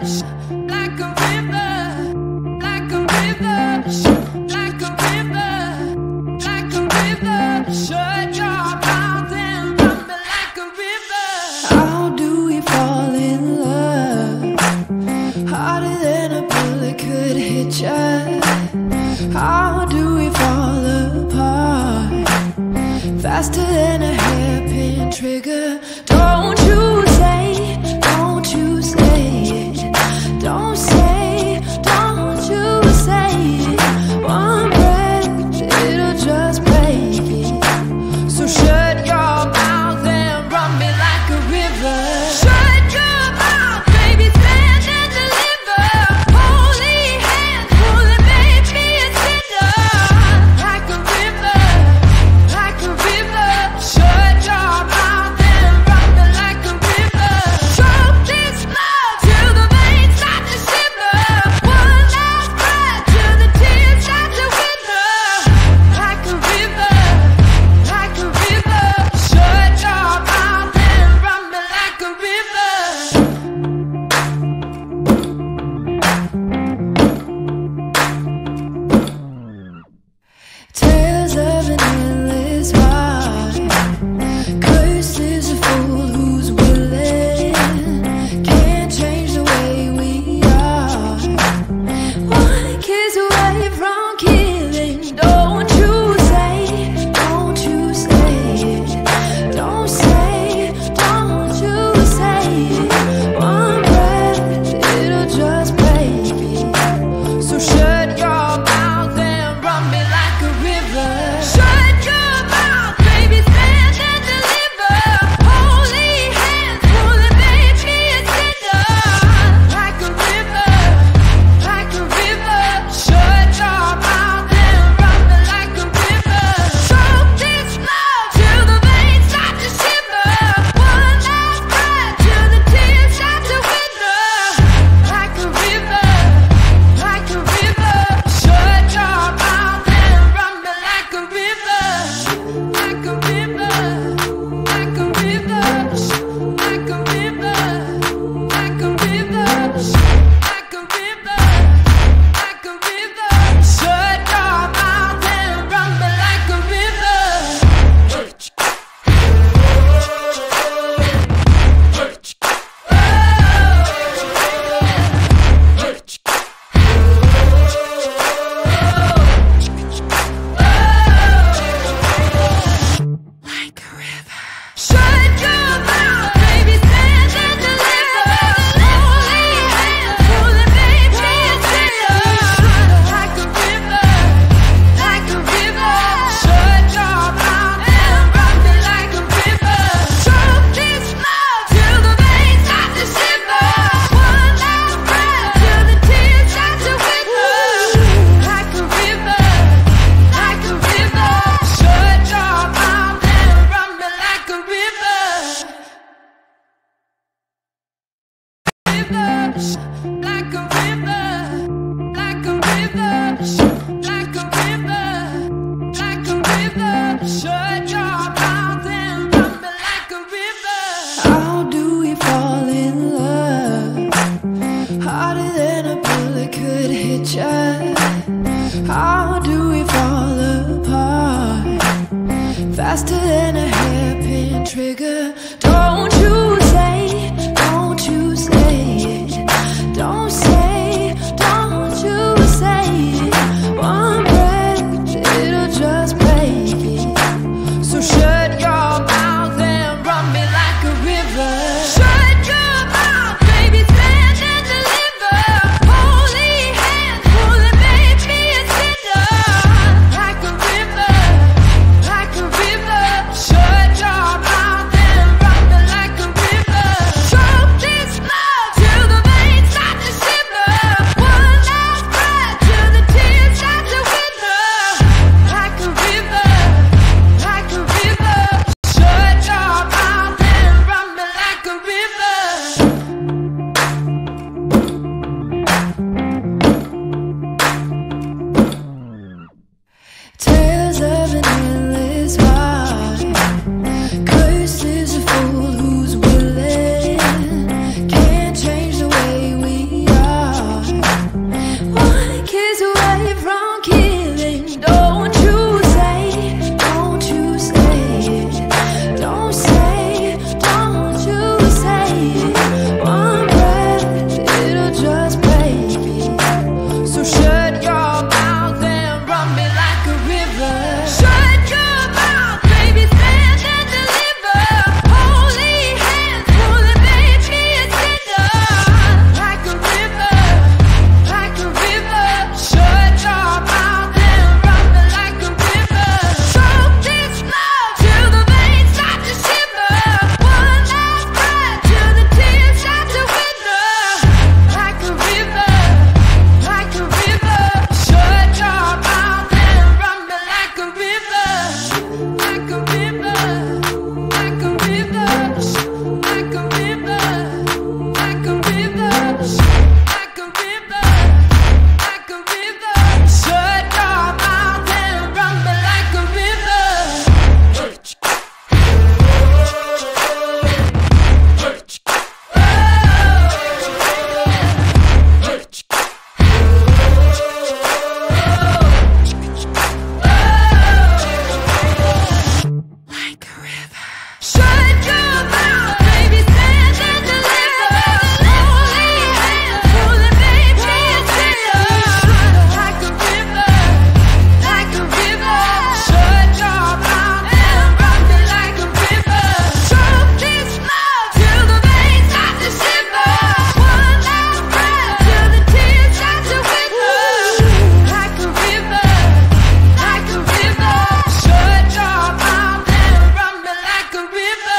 like a river, like a river, like a river, like a river. Shut your mouth and run me like a river. How do we fall in love? Harder than a bullet could hit ya. How do we fall apart? Faster than a hairpin trigger. Don't you say, don't you say it. Don't say, don't you say it. One breath, it'll just break it. So shut your mouth and run me like a river. Shut your mouth, baby, stand and deliver. Holy hands, pulling, make me a sinner. Like a river, like a river. Shut your mouth and run me like a river. Choke this love till the veins start to shiver. One last breath till the tears start to wither. Like a river, like a river. Shut your mouth and run me like a river. Tales of an endless ride. Cursed is a fool who's willing. Can't change the way we are. One kiss away from killing. Don't you say, don't you say it. Don't say, don't you say it. One breath, it'll just break it. So shut your mouth and run me like a river. Shut your mouth, baby, stand and deliver. Holy hands, pulling, make me a sinner. Like a river, like a river. Shut your mouth and run me like a river. Choke this love till the veins start to shiver. One last breath till the tears start to wither. Like a river, like a river. Shut your mouth and run me like a river. Like a river, like a river. Like a river, like a river. Like a river, like a river. Shut your mouth and run me like a river. Like a river. Shut your mouth, baby, stand and deliver. Holy hands, pulling, make me a sinner. Like a river, like a river. Shut your mouth and run me like a river. Choke this love till the veins start to shiver. One last breath till the tears start to wither. Like a river, like a river. Shut your mouth and run me like a river. Like a river, like a river, like a river, like a river. Shut your mouth and run me like a river. How do we fall in love? Harder than a bullet could hit ya. How do we fall apart? Faster than a hairpin trigger. Don't you say, don't you say it. Don't say, don't you say it. One breath, it'll just break it. So shut your mouth and run me like a river. Shut your mouth, baby, stand and deliver. Holy hands, pulling, make me a sinner. Like a river, like a river. Shut like a river, like a river. Shut your mouth and run me like a river. Like a river. Shut your mouth, baby, stand and deliver. Holy hands, pulling baby, it's tender. Like a river, like a river. Shut your mouth and run me like a river. Choke this love till the veins start to shiver. One last breath till the tears start to wither. Like a river, like a river. Shut your mouth and run me like a river.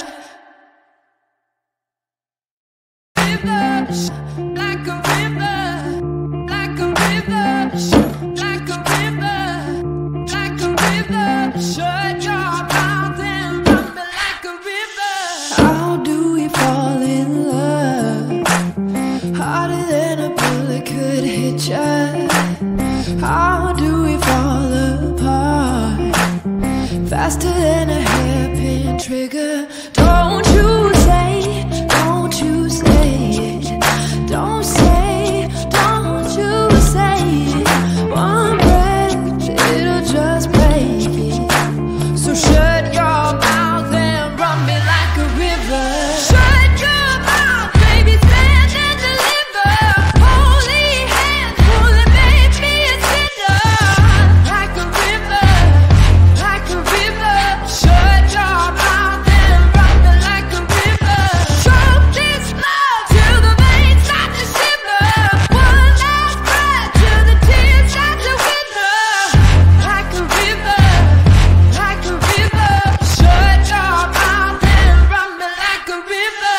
Like a river, like a river, like a river, like a river. Shut your mouth and run me like a river. How do we fall in love? Harder than a bullet could hit ya. How do we fall apart? Faster than a hairpin trigger. Don't you say, don't you say it. Don't say, don't you say it. One breath, it'll just break it. So shut your mouth and run me like a river. Shut your mouth, baby, stand and deliver. Holy hands, pulling baby, it's tender. Like a river, like a river. Shut your mouth and run me like a river. Choke this love till the veins start to shiver. One last breath till the tears start to wither. Like a river, like a river. Shut your mouth and run me like a river.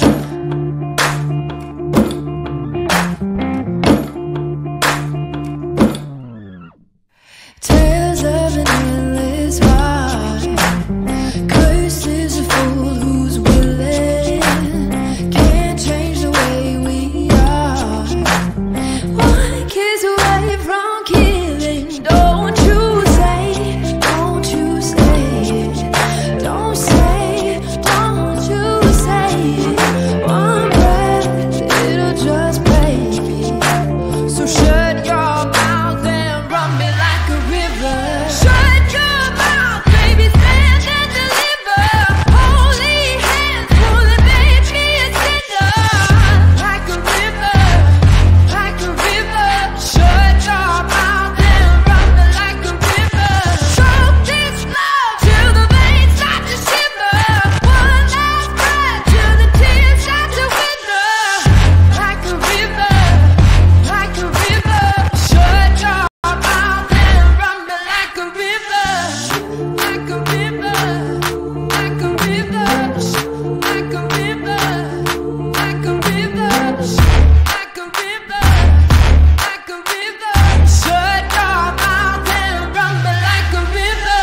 Tales of an endless ride. Cursed is a fool who's willing. Can't change the way we are. One kiss away from killing. Don't you say, don't you say it. Don't say, don't you say it. One breath, it'll just break it. So shut your mouth and run me like a river. Shut your mouth, baby, stand and deliver. Holy hands, pulling baby, it's tender. Like a river, like a river. Shut your mouth and run me like a river. Choke this love till the veins start to shiver. One last breath till the tears start to wither. Like a river, like a river. Shut your mouth and run me like a river. Like a river, like a river. Like a river, like a river. Like a river, like a river. Shut your mouth and run me like a river.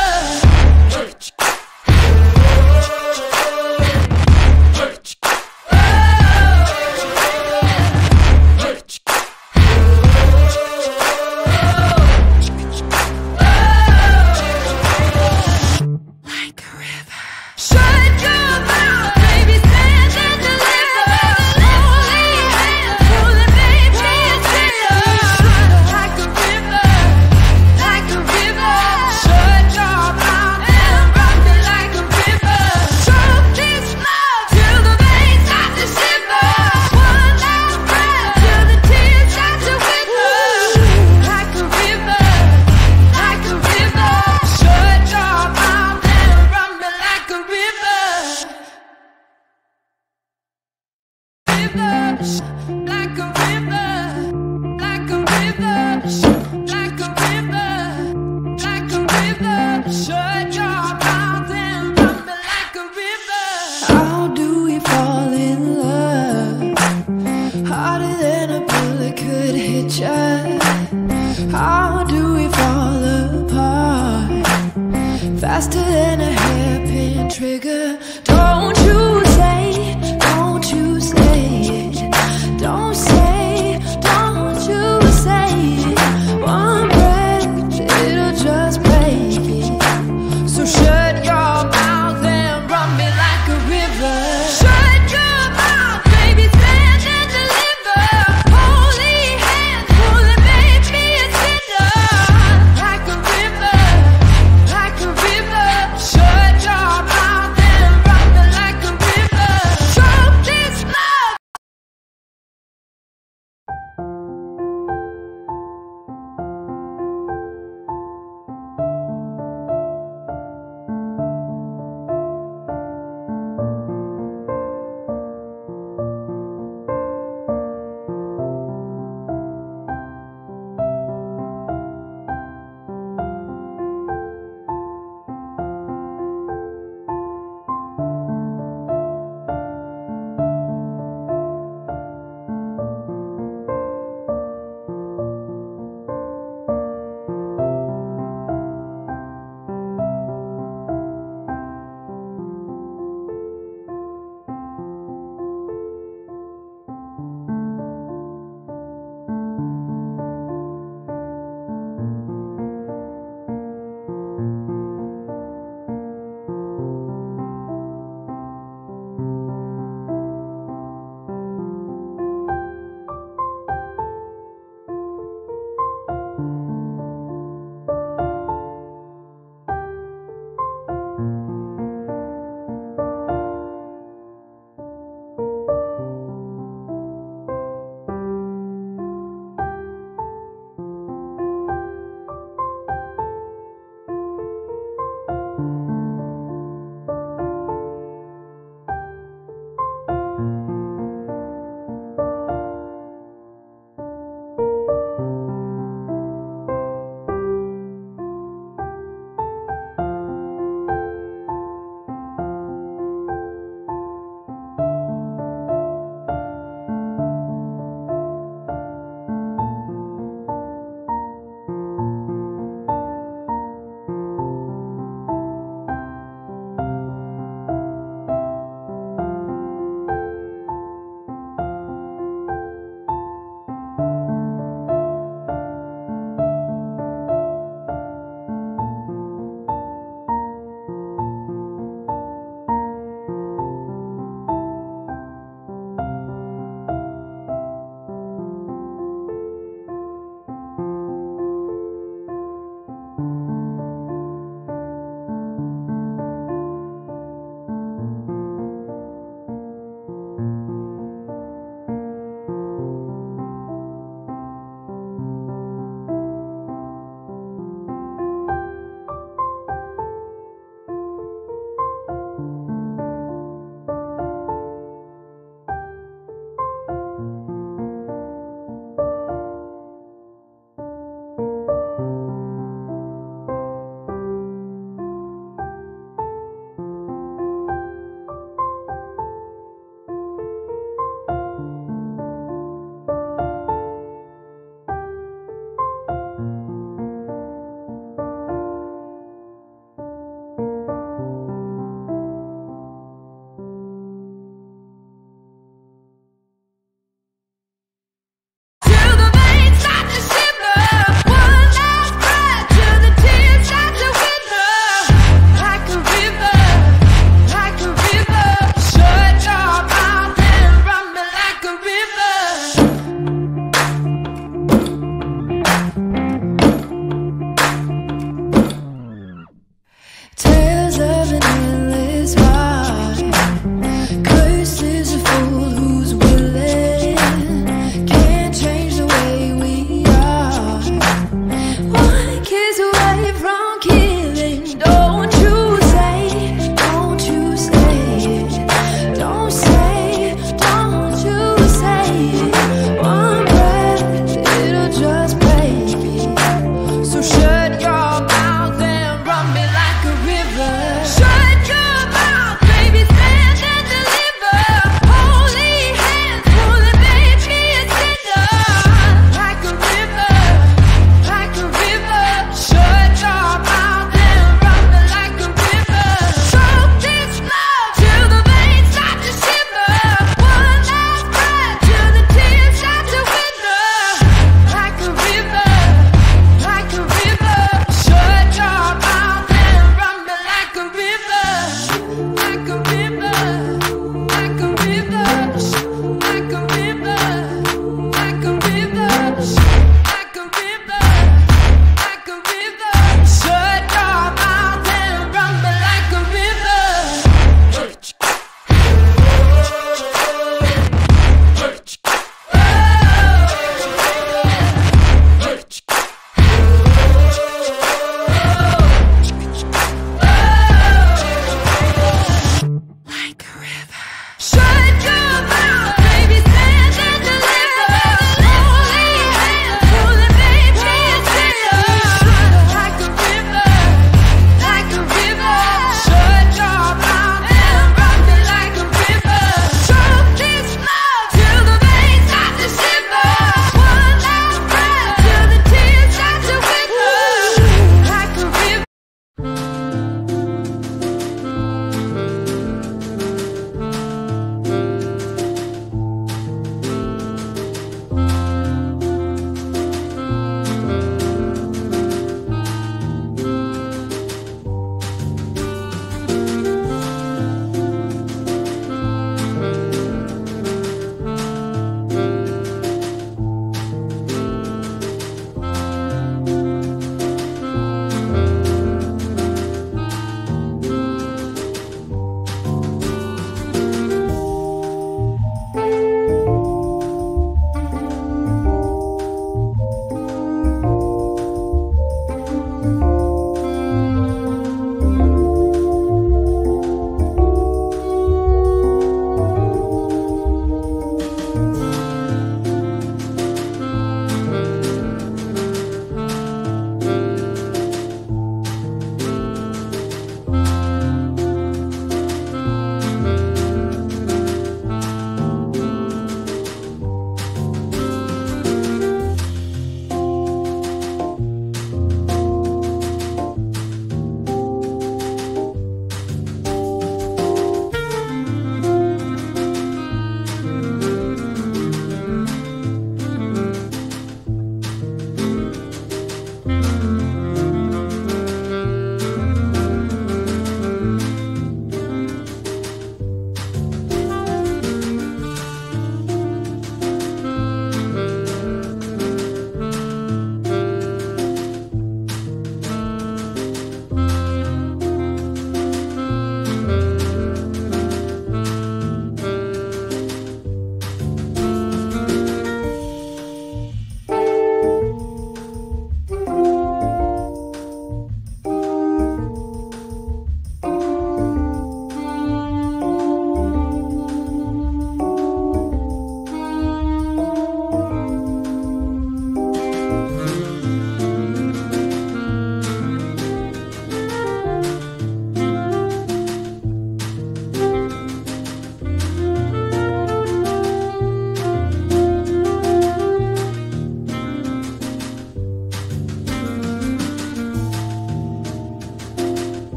Like a river. Shut your mouth, baby, stand and deliver. Holy hands, pulling baby, it's tender. Like a river, like a river. Shut your mouth and run me like a river. Choke this love till the veins start to shiver. One last breath till the tears start to wither. Like a river, like a river. Shut your mouth and run me like a river. Like a river, like a river, like a river, like a river. Shut your mouth and run me like a river. How do we fall in love? Harder than a bullet could hit ya. How do we fall apart? Faster than a hairpin trigger. Don't you say, don't you say it. Don't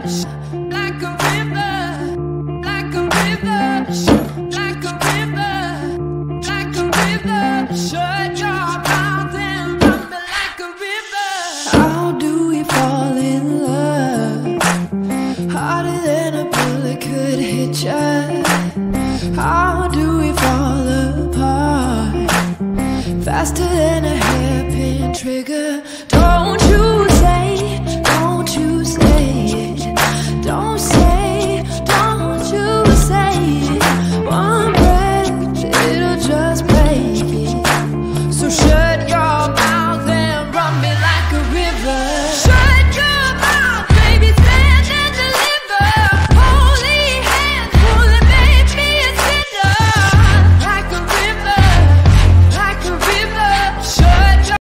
like a river, like a river, like a river, like a river. Shut your mouth and run me like a river. How do we fall in love? Harder than a bullet could hit ya. How do we fall apart? Faster than